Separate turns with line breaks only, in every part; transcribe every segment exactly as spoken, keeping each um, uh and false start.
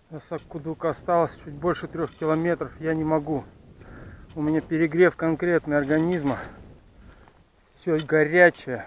До Саккудука осталось чуть больше трех километров. Я не могу. У меня перегрев конкретный организма. Все горячее.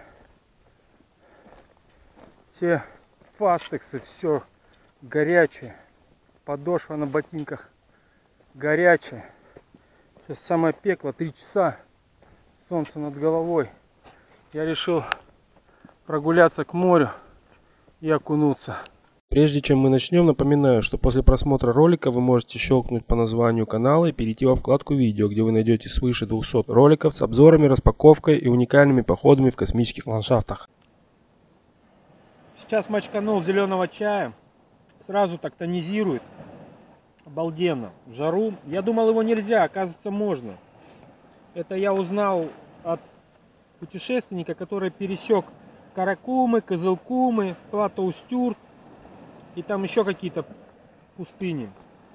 Все фастексы, все горячее. Подошва на ботинках горячая. Сейчас самое пекло, три часа. Солнце над головой. Я решил прогуляться к морю и окунуться.
Прежде чем мы начнем, напоминаю, что после просмотра ролика вы можете щелкнуть по названию канала и перейти во вкладку видео, где вы найдете свыше двухсот роликов с обзорами, распаковкой и уникальными походами в космических ландшафтах.
Сейчас мочканул зеленого чая. Сразу так тонизирует. Обалденно. В жару. Я думал, его нельзя, оказывается, можно. Это я узнал от путешественника, который пересек Каракумы, Кызылкумы, Плато-Устюрт и там еще какие-то пустыни.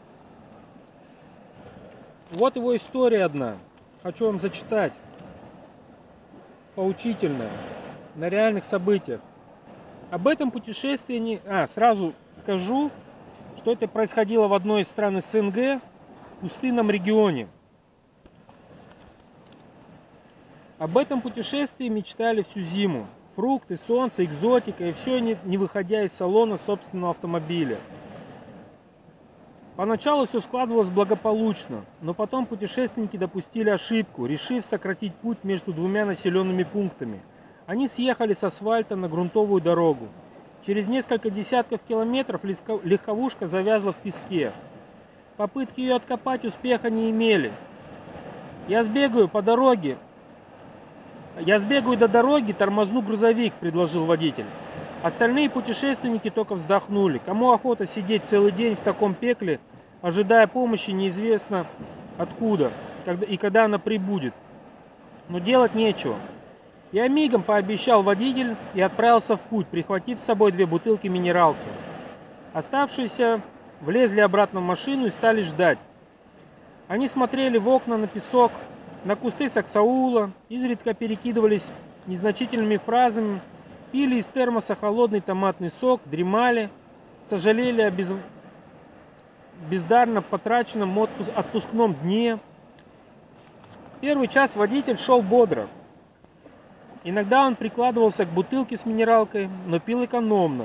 Вот его история одна. Хочу вам зачитать. Поучительная. На реальных событиях. Об этом путешествии... А, сразу скажу, что это происходило в одной из стран СНГ, в пустынном регионе. Об этом путешествии мечтали всю зиму. Фрукты, солнце, экзотика, и все не, не выходя из салона собственного автомобиля. Поначалу все складывалось благополучно, но потом путешественники допустили ошибку, решив сократить путь между двумя населенными пунктами. Они съехали с асфальта на грунтовую дорогу. Через несколько десятков километров легковушка завязла в песке. Попытки ее откопать успеха не имели. Я сбегаю по дороге. Я сбегаю до дороги, тормозну грузовик, предложил водитель. Остальные путешественники только вздохнули. Кому охота сидеть целый день в таком пекле, ожидая помощи неизвестно откуда и когда она прибудет. Но делать нечего. Я мигом пообещал водитель и отправился в путь, прихватив с собой две бутылки минералки. Оставшиеся влезли обратно в машину и стали ждать. Они смотрели в окна на песок, на кусты саксаула, изредка перекидывались незначительными фразами, пили из термоса холодный томатный сок, дремали, сожалели о без... бездарно потраченном отпускном дне. Первый час водитель шел бодро. Иногда он прикладывался к бутылке с минералкой, но пил экономно,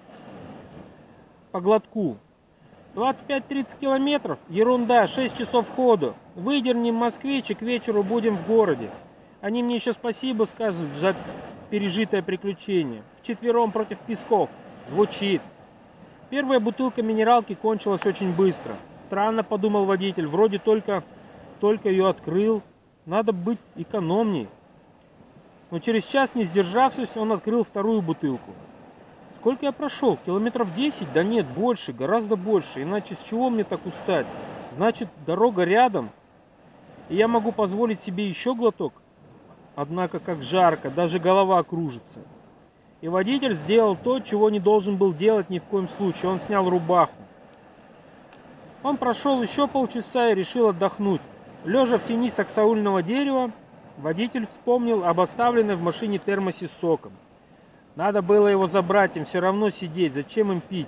по глотку. двадцать пять-тридцать километров, ерунда, шесть часов ходу. Выдернем москвич и к вечеру будем в городе. Они мне еще спасибо скажут за пережитое приключение. Вчетвером против песков. Звучит. Первая бутылка минералки кончилась очень быстро. Странно, подумал водитель, вроде только, только ее открыл. Надо быть экономней. Но через час, не сдержавшись, он открыл вторую бутылку. Сколько я прошел? Километров десять? Да нет, больше, гораздо больше. Иначе с чего мне так устать? Значит, дорога рядом. И я могу позволить себе еще глоток. Однако, как жарко, даже голова кружится. И водитель сделал то, чего не должен был делать ни в коем случае. Он снял рубаху. Он прошел еще полчаса и решил отдохнуть. Лежа в тени саксаульного дерева, водитель вспомнил об оставленной в машине термосе с соком. Надо было его забрать, им все равно сидеть, зачем им пить?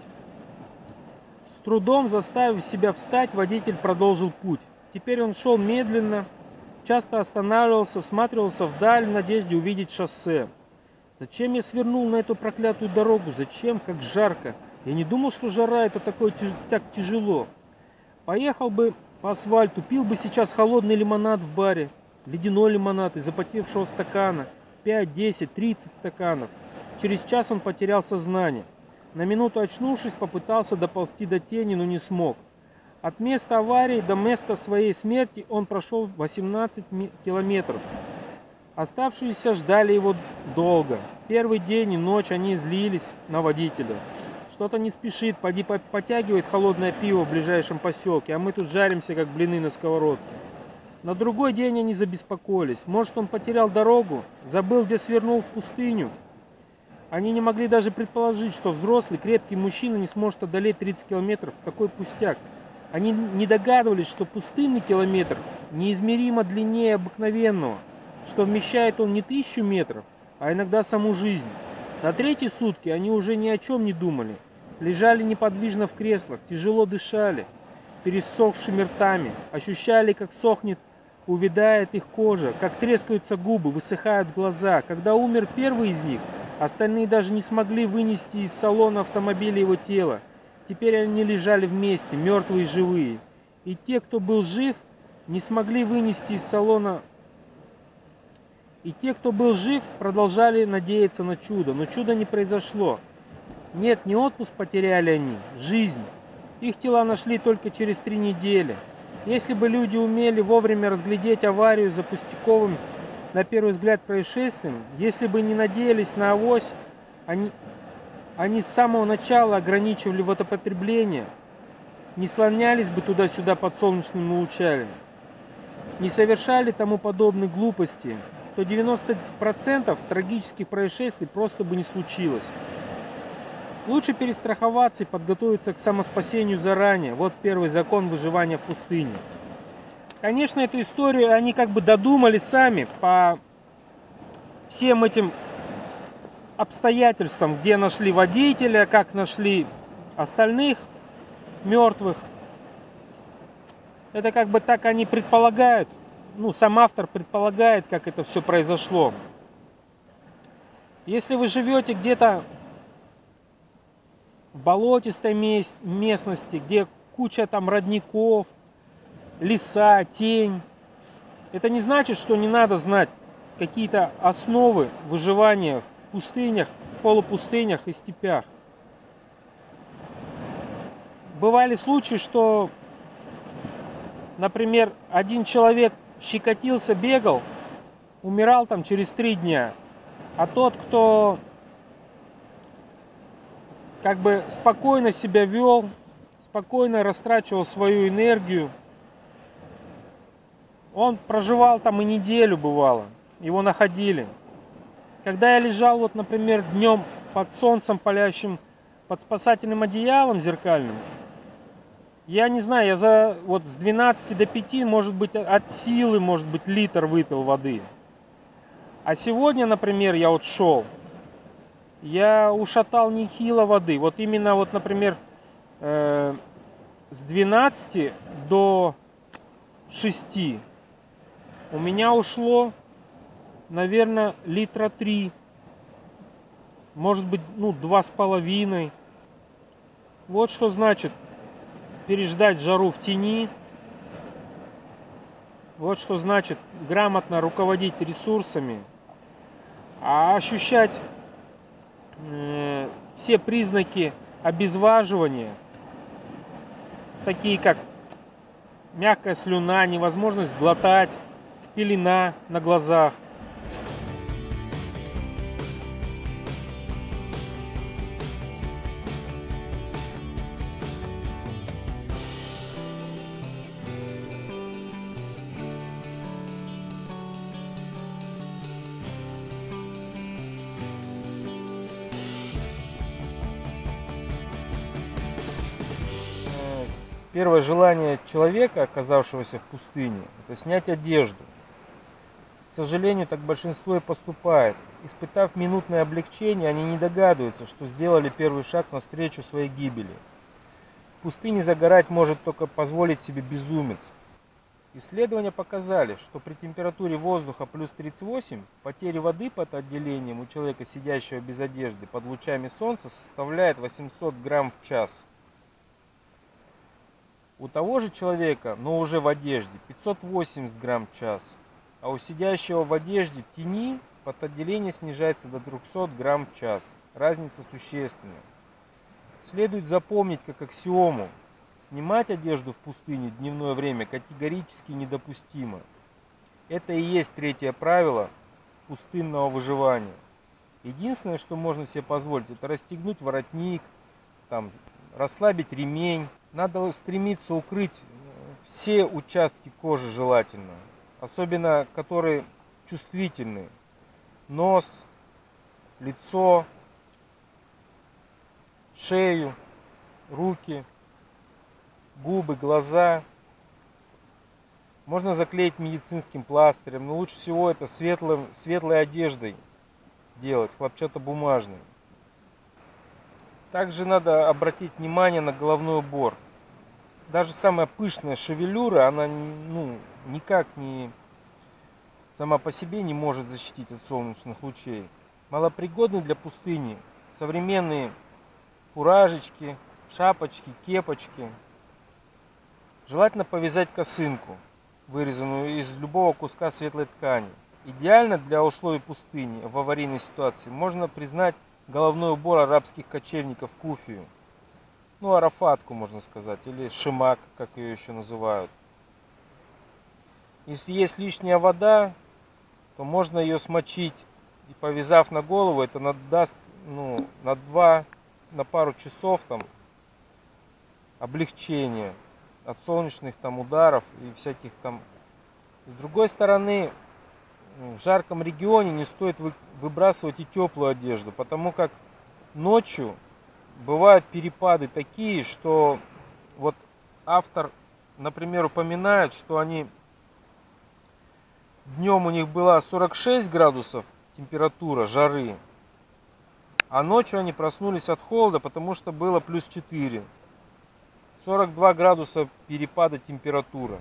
С трудом заставив себя встать, водитель продолжил путь. Теперь он шел медленно, часто останавливался, всматривался вдаль в надежде увидеть шоссе. Зачем я свернул на эту проклятую дорогу? Зачем? Как жарко. Я не думал, что жара это такое, так тяжело. Поехал бы по асфальту, пил бы сейчас холодный лимонад в баре. Ледяной лимонад из запотевшего стакана. пять, десять, тридцать стаканов. Через час он потерял сознание. На минуту очнувшись, попытался доползти до тени, но не смог. От места аварии до места своей смерти он прошел восемнадцать километров. Оставшиеся ждали его долго. Первый день и ночь они злились на водителя. Что-то не спешит, поди потягивает холодное пиво в ближайшем поселке, а мы тут жаримся, как блины на сковородке. На другой день они забеспокоились. Может, он потерял дорогу, забыл, где свернул в пустыню. Они не могли даже предположить, что взрослый, крепкий мужчина не сможет одолеть тридцать километров. Такой пустяк. Они не догадывались, что пустынный километр неизмеримо длиннее обыкновенного, что вмещает он не тысячу метров, а иногда саму жизнь. На третьи сутки они уже ни о чем не думали. лежали неподвижно в креслах, тяжело дышали, пересохшими ртами, ощущали, как сохнет, увядает их кожа, как трескаются губы, высыхают глаза. Когда умер первый из них, остальные даже не смогли вынести из салона автомобиля его тело. Теперь они лежали вместе, мертвые и живые. И те, кто был жив, не смогли вынести из салона. И те, кто был жив, продолжали надеяться на чудо. Но чудо не произошло. Нет, не отпуск потеряли они, жизнь. Их тела нашли только через три недели. Если бы люди умели вовремя разглядеть аварию за пустяковым, на первый взгляд, происшествием, если бы не надеялись на авось, они, они с самого начала ограничивали водопотребление, не слонялись бы туда-сюда под солнечными лучами, не совершали тому подобные глупости, то девяносто процентов трагических происшествий просто бы не случилось. Лучше перестраховаться и подготовиться к самоспасению заранее. Вот первый закон выживания в пустыне. Конечно, эту историю они как бы додумали сами по всем этим обстоятельствам, где нашли водителя, как нашли остальных мертвых. Это как бы так они предполагают. Ну, сам автор предполагает, как это все произошло. Если вы живете где-то в болотистой местности, где куча там родников, леса, тень, это не значит, что не надо знать какие-то основы выживания в пустынях, полупустынях и степях. Бывали случаи, что, например, один человек щекотился, бегал, умирал там через три дня, а тот, кто как бы спокойно себя вел, спокойно растрачивал свою энергию, он проживал там и неделю, бывало, его находили. Когда я лежал, вот, например, днем под солнцем палящим, под спасательным одеялом зеркальным, я не знаю, я за вот с двенадцати до пяти, может быть, от силы, может быть, литр выпил воды. А сегодня, например, я вот шел, я ушатал нехило воды. Вот именно, вот, например, э, с двенадцати до шести у меня ушло, наверное, литра три. Может быть, ну, два с половиной. Вот что значит переждать жару в тени. Вот что значит грамотно руководить ресурсами. А ощущать э, все признаки обезваживания, такие как мягкая слюна, невозможность глотать, пелена на глазах. Первое желание человека, оказавшегося в пустыне, это снять одежду. К сожалению, так большинство и поступает. Испытав минутное облегчение, они не догадываются, что сделали первый шаг навстречу своей гибели. В пустыне загорать может только позволить себе безумец. Исследования показали, что при температуре воздуха плюс тридцать восемь потери воды под отделением у человека, сидящего без одежды под лучами солнца, составляет восемьсот грамм в час. У того же человека, но уже в одежде, пятьсот восемьдесят грамм в час. А у сидящего в одежде в тени потоотделение снижается до трехсот грамм в час. Разница существенная. Следует запомнить как аксиому: снимать одежду в пустыне в дневное время категорически недопустимо. Это и есть третье правило пустынного выживания. Единственное, что можно себе позволить, это расстегнуть воротник, там, расслабить ремень. Надо стремиться укрыть все участки кожи желательно, особенно которые чувствительны. Нос, лицо, шею, руки, губы, глаза. Можно заклеить медицинским пластырем, но лучше всего это светлым, светлой одеждой делать, хлопчатобумажной. Также надо обратить внимание на головной убор. Даже самая пышная шевелюра, она ну, никак не сама по себе не может защитить от солнечных лучей. Малопригодны для пустыни современные фуражечки, шапочки, кепочки. Желательно повязать косынку, вырезанную из любого куска светлой ткани. Идеально для условий пустыни в аварийной ситуации можно признать головной убор арабских кочевников куфию. Ну, арафатку, можно сказать, или шимак, как ее еще называют. Если есть лишняя вода, то можно ее смочить и, повязав на голову, это надаст ну, на два, на пару часов там облегчение от солнечных там ударов и всяких там. С другой стороны, в жарком регионе не стоит выбрасывать и теплую одежду, потому как ночью бывают перепады такие, что вот автор, например, упоминает, что они днем у них была сорок шесть градусов температура жары, а ночью они проснулись от холода, потому что было плюс четыре. сорок два градуса перепада температуры.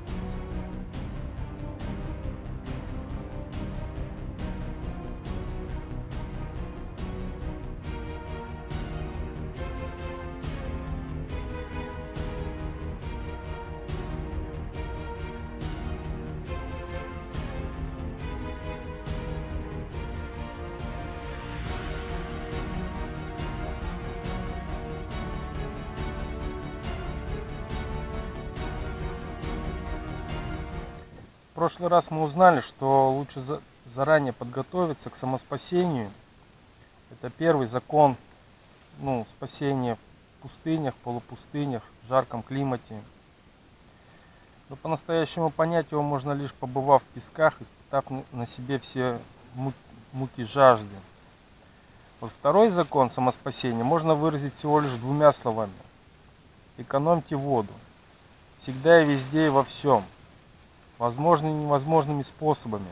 В прошлый раз мы узнали, что лучше заранее подготовиться к самоспасению. Это первый закон ну, спасения в пустынях, полупустынях, в жарком климате. Но по-настоящему понять его можно лишь побывав в песках, испытав на себе все муки жажды. Вот второй закон самоспасения можно выразить всего лишь двумя словами. Экономьте воду. Всегда и везде и во всем. Возможными и невозможными способами.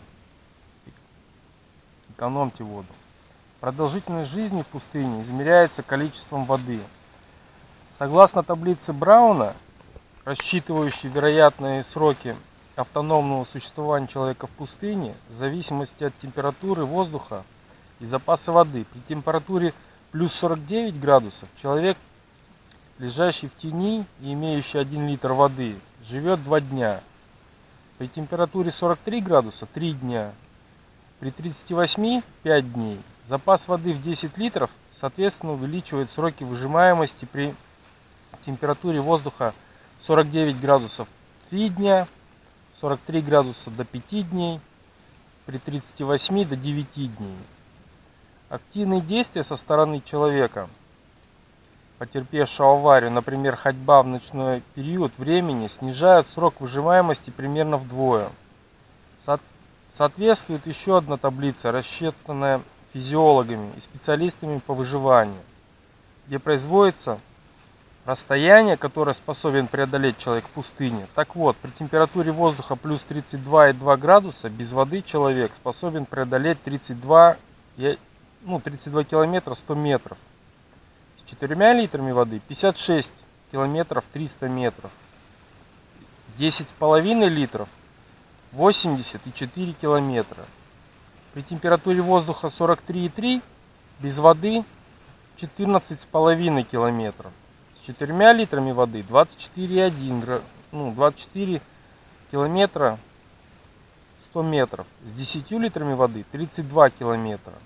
Экономьте воду. Продолжительность жизни в пустыне измеряется количеством воды. Согласно таблице Брауна, рассчитывающей вероятные сроки автономного существования человека в пустыне, в зависимости от температуры воздуха и запаса воды. При температуре плюс сорок девять градусов человек, лежащий в тени и имеющий один литр воды, живет два дня. При температуре сорок три градуса три дня, при тридцати восьми пять дней. Запас воды в десять литров, соответственно, увеличивает сроки выжимаемости при температуре воздуха сорок девять градусов три дня, сорок три градуса до пяти дней, при тридцати восьми до девяти дней. Активные действия со стороны человека, потерпевшего аварию, например, ходьба в ночной период времени, снижают срок выживаемости примерно вдвое. Со- соответствует еще одна таблица, рассчитанная физиологами и специалистами по выживанию, где производится расстояние, которое способен преодолеть человек в пустыне. Так вот, при температуре воздуха плюс тридцать два и два градуса без воды человек способен преодолеть тридцать два, ну, тридцать два километра сто метров. С четырьмя литрами воды пятьдесят шесть километров триста метров. десять с половиной литров восемьдесят четыре километра. При температуре воздуха сорок три и три без воды четырнадцать с половиной километров. С четырьмя литрами воды двадцать четыре и один, ну, двадцать четыре километра сто метров. С десятью литрами воды тридцать два километра.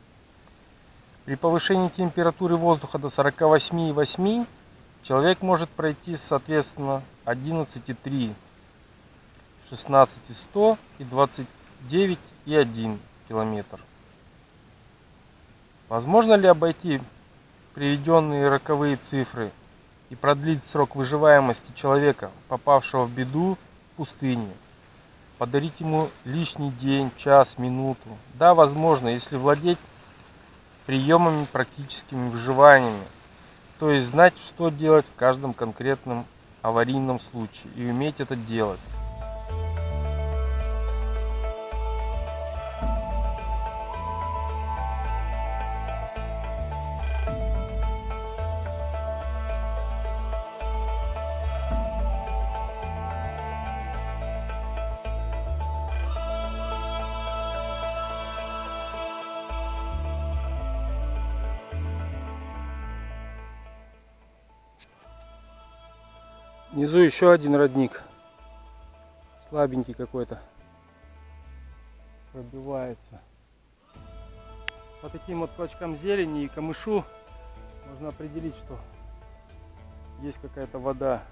При повышении температуры воздуха до сорока восьми и восьми человек может пройти, соответственно, одиннадцать и три, шестнадцать и сто и двадцать девять и один километр. Возможно ли обойти приведенные роковые цифры и продлить срок выживаемости человека, попавшего в беду в пустыне? Подарить ему лишний день, час, минуту? Да, возможно, если владеть приемами практическими выживаниями, то есть знать, что делать в каждом конкретном аварийном случае и уметь это делать. Внизу еще один родник. Слабенький какой-то. Пробивается. По таким вот клочкам зелени и камышу можно определить, что есть какая-то вода.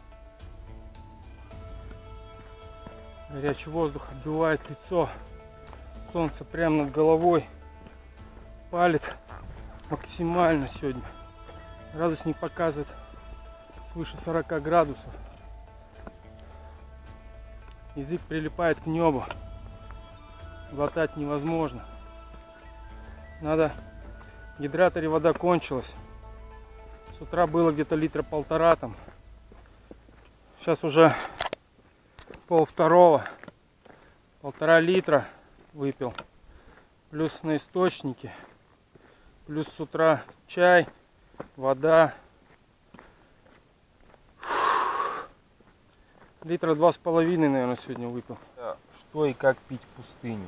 Горячий воздух отбивает лицо. Солнце прямо над головой палит максимально сегодня. Градусник показывает свыше сорока градусов. Язык прилипает к небу. Глотать невозможно. Надо. В гидраторе вода кончилась. С утра было где-то литра полтора там. Сейчас уже пол второго. Полтора литра выпил. Плюс на источнике. Плюс с утра чай, вода. Литра два с половиной, наверное, сегодня выпил.
Что и как пить в пустыне.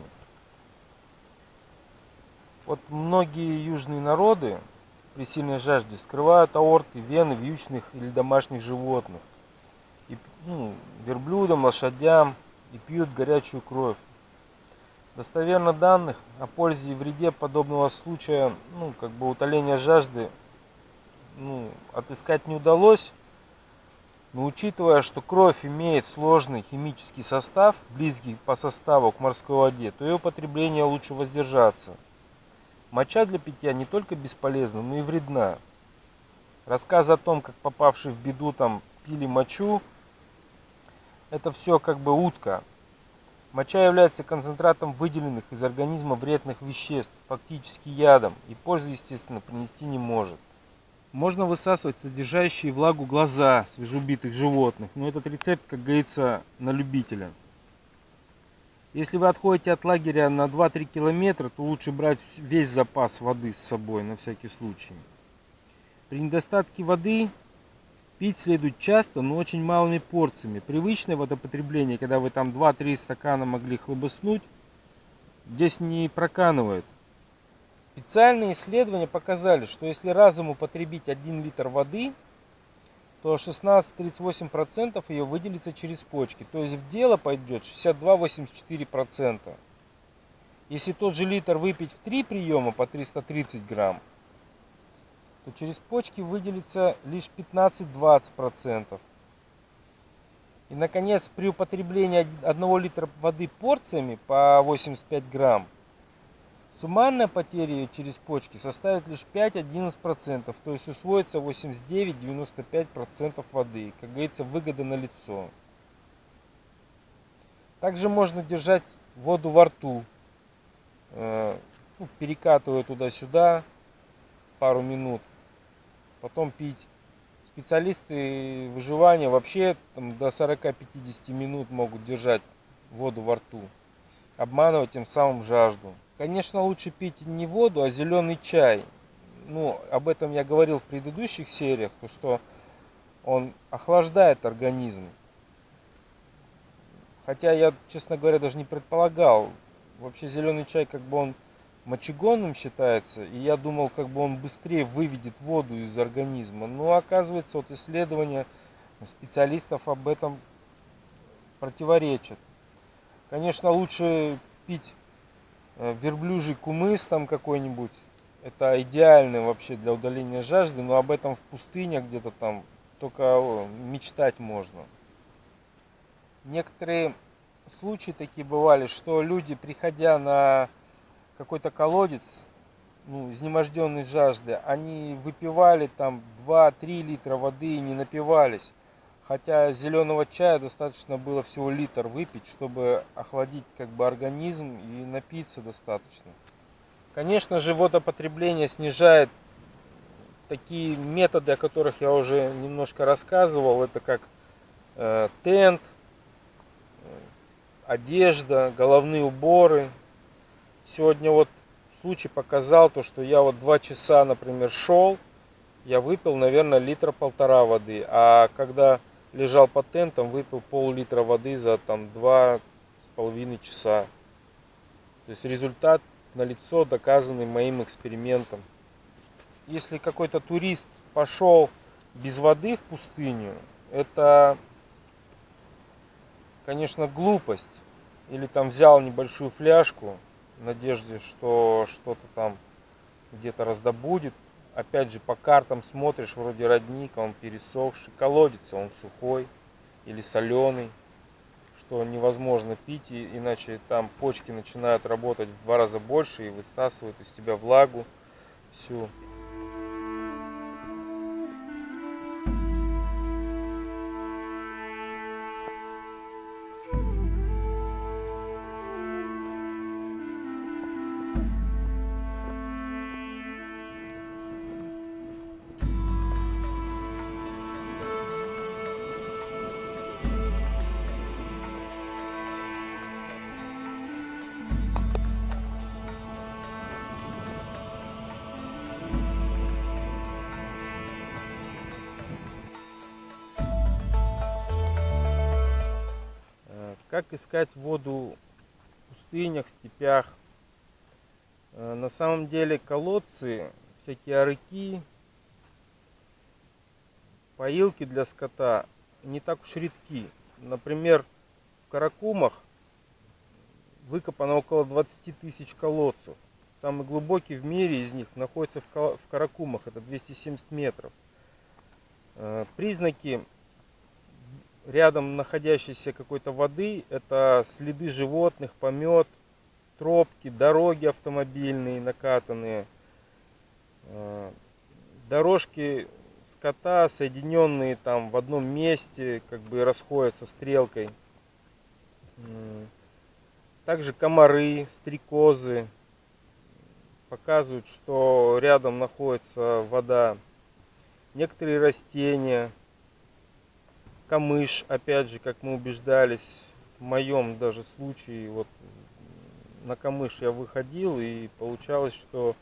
Вот многие южные народы при сильной жажде вскрывают аорты, вены вьючных или домашних животных. И, ну, верблюдам, лошадям, и пьют горячую кровь. Достоверно данных о пользе и вреде подобного случая, ну, как бы утоления жажды, ну, отыскать не удалось. Но учитывая, что кровь имеет сложный химический состав, близкий по составу к морской воде, то ее употребление лучше воздержаться. Моча для питья не только бесполезна, но и вредна. Рассказ о том, как попавшие в беду там пили мочу, это все как бы утка. Моча является концентратом выделенных из организма вредных веществ, фактически ядом, и пользы, естественно, принести не может. Можно высасывать содержащие влагу глаза свежеубитых животных, но этот рецепт, как говорится, на любителя. Если вы отходите от лагеря на два-три километра, то лучше брать весь запас воды с собой на всякий случай. При недостатке воды пить следует часто, но очень малыми порциями. Привычное водопотребление, когда вы там два-три стакана могли хлобыснуть, здесь не проканывает. Специальные исследования показали, что если разом употребить один литр воды, то шестнадцать - тридцать восемь процентов ее выделится через почки. То есть в дело пойдет шестьдесят два - восемьдесят четыре процента. Если тот же литр выпить в три приема по триста тридцать грамм, то через почки выделится лишь пятнадцать - двадцать процентов. И, наконец, при употреблении одного литра воды порциями по восемьдесят пять грамм, суммарная потеря ее через почки составит лишь пять - одиннадцать процентов, то есть усвоится восемьдесят девять - девяносто пять процентов воды. Как говорится, выгода налицо. Также можно держать воду во рту, э, ну, перекатывая туда-сюда пару минут, потом пить. Специалисты выживания вообще там, до сорока - пятидесяти минут могут держать воду во рту, обманывать тем самым жажду. Конечно, лучше пить не воду, а зеленый чай. Ну, об этом я говорил в предыдущих сериях, то что он охлаждает организм. Хотя я, честно говоря, даже не предполагал. Вообще зеленый чай, как бы он мочегонным считается, и я думал, как бы он быстрее выведет воду из организма. Но оказывается, вот исследования специалистов об этом противоречат. Конечно, лучше пить верблюжий кумыс там какой-нибудь. Это идеально вообще для удаления жажды, но об этом в пустынях где-то там только мечтать можно. Некоторые случаи такие бывали, что люди, приходя на какой-то колодец, ну, изнеможденной жажды, они выпивали там два-три литра воды и не напивались. Хотя зеленого чая достаточно было всего литр выпить, чтобы охладить как бы организм и напиться достаточно. Конечно же, водопотребление снижает такие методы, о которых я уже немножко рассказывал. Это как э, тент, одежда, головные уборы. Сегодня вот случай показал то, что я вот два часа, например, шел, я выпил, наверное, литра полтора воды, а когда лежал под тентом, выпил пол-литра воды за там два с половиной часа. То есть результат налицо, доказанный моим экспериментом. Если какой-то турист пошел без воды в пустыню, это
конечно, глупость. Или там взял небольшую фляжку в надежде, что что-то там где-то раздобудет. Опять же, по картам смотришь, вроде родник, он пересохший. Колодец, он сухой или соленый, что невозможно пить, и, иначе там почки начинают работать в два раза больше и высасывают из тебя влагу всю. Как искать воду в пустынях, степях? На самом деле колодцы, всякие арыки, поилки для скота не так уж редки. Например, в Каракумах выкопано около двадцати тысяч колодцев. Самый глубокий в мире из них находится в Каракумах, это двести семьдесят метров. Признаки рядом находящейся какой-то воды — это следы животных, помет, тропки, дороги автомобильные накатанные, дорожки скота, соединенные там в одном месте, как бы расходятся стрелкой. Также комары, стрекозы показывают, что рядом находится вода. Некоторые растения, камыш, опять же, как мы убеждались, в моем даже случае, вот на камыш я выходил, и получалось, что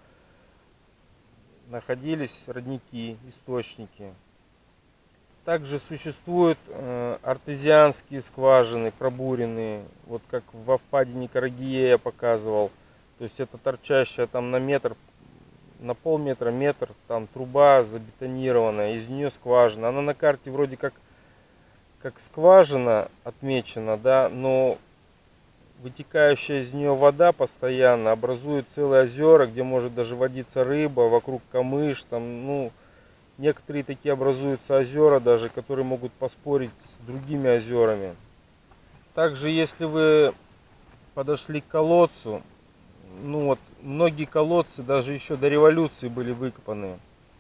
находились родники, источники. Также существуют э, артезианские скважины, пробуренные, вот как во впадине Карагие я показывал. То есть это торчащая там на метр, на полметра, метр, там труба забетонированная, из нее скважина. Она на карте вроде как, как скважина отмечена, да, но вытекающая из нее вода постоянно образует целые озера, где может даже водиться рыба, вокруг камыш, там, ну, некоторые такие образуются озера даже, которые могут поспорить с другими озерами. Также, если вы подошли к колодцу, ну вот, многие колодцы даже еще до революции были выкопаны.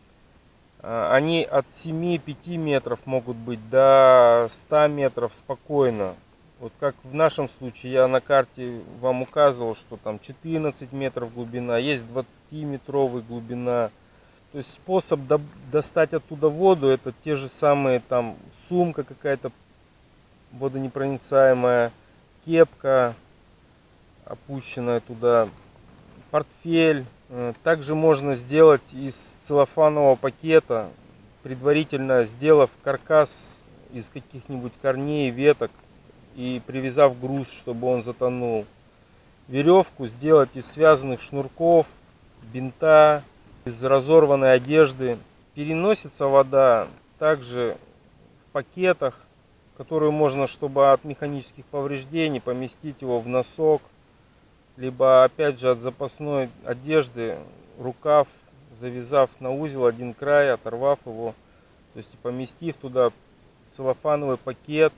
Они от семи-пяти метров могут быть до ста метров спокойно. Вот как в нашем случае, я на карте вам указывал, что там четырнадцать метров глубина, есть двадцатиметровая глубина. То есть способ до, достать оттуда воду — это те же самые, там, сумка какая-то водонепроницаемая, кепка опущенная туда, портфель. Также можно сделать из целлофанового пакета, предварительно сделав каркас из каких-нибудь корней, веток и привязав груз, чтобы он затонул. Веревку сделать из связанных шнурков, бинта, из разорванной одежды. Переносится вода также в пакетах, которую можно, чтобы от механических повреждений, поместить его в носок, либо опять же от запасной одежды рукав, завязав на узел один край, оторвав его, то есть поместив туда целлофановый пакет,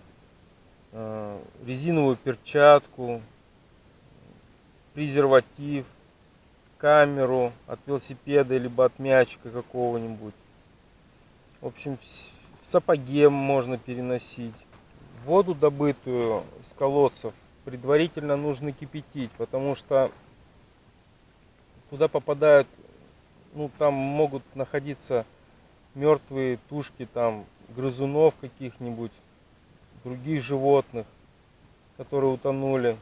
резиновую перчатку, презерватив, камеру от велосипеда либо от мячика какого-нибудь. В общем, в сапоге можно переносить. Воду, добытую с колодцев, предварительно нужно кипятить, потому что туда попадают, ну, там могут находиться мертвые тушки там грызунов каких-нибудь, других животных, которые утонули.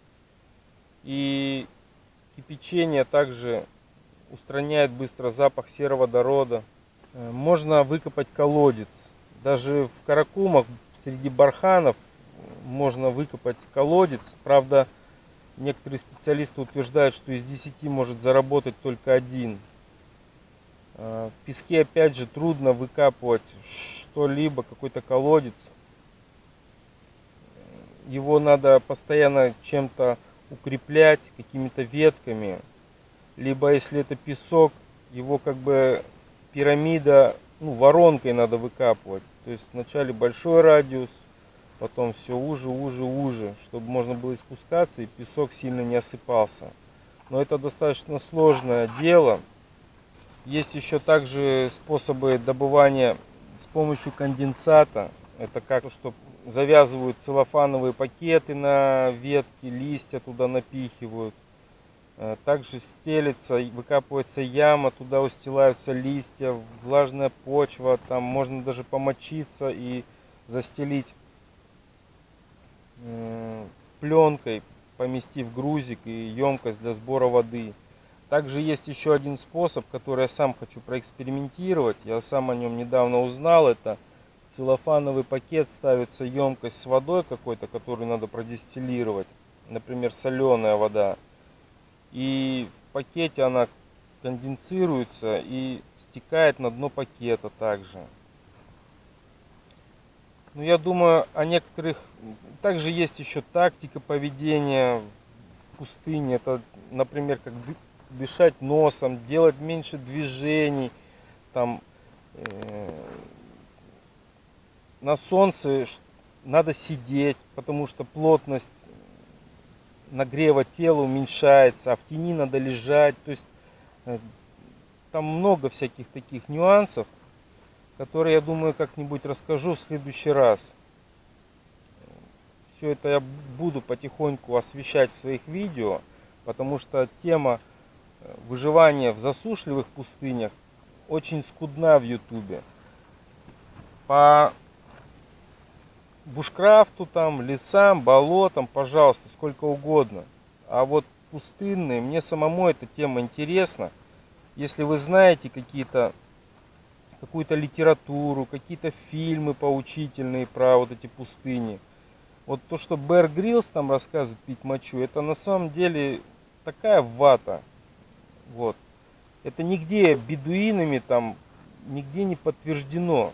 И кипячение также устраняет быстро запах сероводорода. Можно выкопать колодец. Даже в Каракумах среди барханов можно выкопать колодец. Правда, некоторые специалисты утверждают, что из десяти может заработать только один. В песке опять же трудно выкапывать что-либо, какой-то колодец. его надо постоянно чем-то укреплять, какими-то ветками. Либо если это песок, его как бы пирамида, ну, воронкой надо выкапывать. То есть вначале большой радиус, потом все уже, уже, уже, чтобы можно было спускаться и песок сильно не осыпался. Но это достаточно сложное дело. Есть еще также способы добывания с помощью конденсата. Это как, что завязывают целлофановые пакеты на ветки, листья туда напихивают. Также стелится, выкапывается яма, туда устилаются листья, влажная почва, там можно даже помочиться и застелить пленкой, поместив грузик и емкость для сбора воды. Также есть еще один способ, который я сам хочу проэкспериментировать. Я сам о нем недавно узнал. Это в целлофановый пакет ставится емкость с водой какой-то, которую надо продистиллировать. Например, соленая вода. И в пакете она конденсируется и стекает на дно пакета также. Ну, я думаю, о некоторых... Также есть еще тактика поведения в пустыне. Это, например, как дышать носом, делать меньше движений. Там, э, на солнце надо сидеть, потому что плотность нагрева тела уменьшается, а в тени надо лежать. То есть э, там много всяких таких нюансов, которые, я думаю, как-нибудь расскажу в следующий раз. Все это я буду потихоньку освещать в своих видео, потому что тема выживания в засушливых пустынях очень скудна в ютубе. По бушкрафту, там, лесам, болотам, пожалуйста, сколько угодно. А вот пустынные, мне самому эта тема интересна. Если вы знаете какие-то какую-то литературу, какие-то фильмы поучительные про вот эти пустыни. Вот то, что Бэр Гриллс там рассказывает, пить мочу, это на самом деле такая вата. Вот. Это нигде бедуинами там, нигде не подтверждено.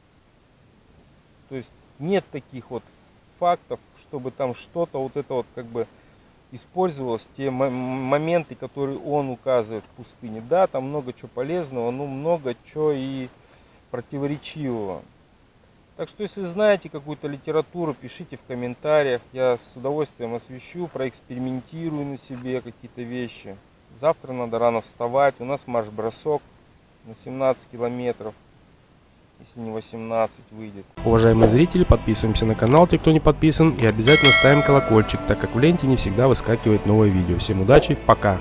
То есть нет таких вот фактов, чтобы там что-то вот это вот как бы использовалось, те моменты, которые он указывает в пустыне. Да, там много чего полезного, но много чего и противоречивого. Так что, если знаете какую-то литературу, пишите в комментариях. Я с удовольствием освещу, проэкспериментирую на себе какие-то вещи. Завтра надо рано вставать. У нас марш-бросок на семнадцать километров. Если не восемнадцать выйдет.
Уважаемые зрители, подписываемся на канал, те, кто не подписан, и обязательно ставим колокольчик, так как в ленте не всегда выскакивает новое видео. Всем удачи, пока!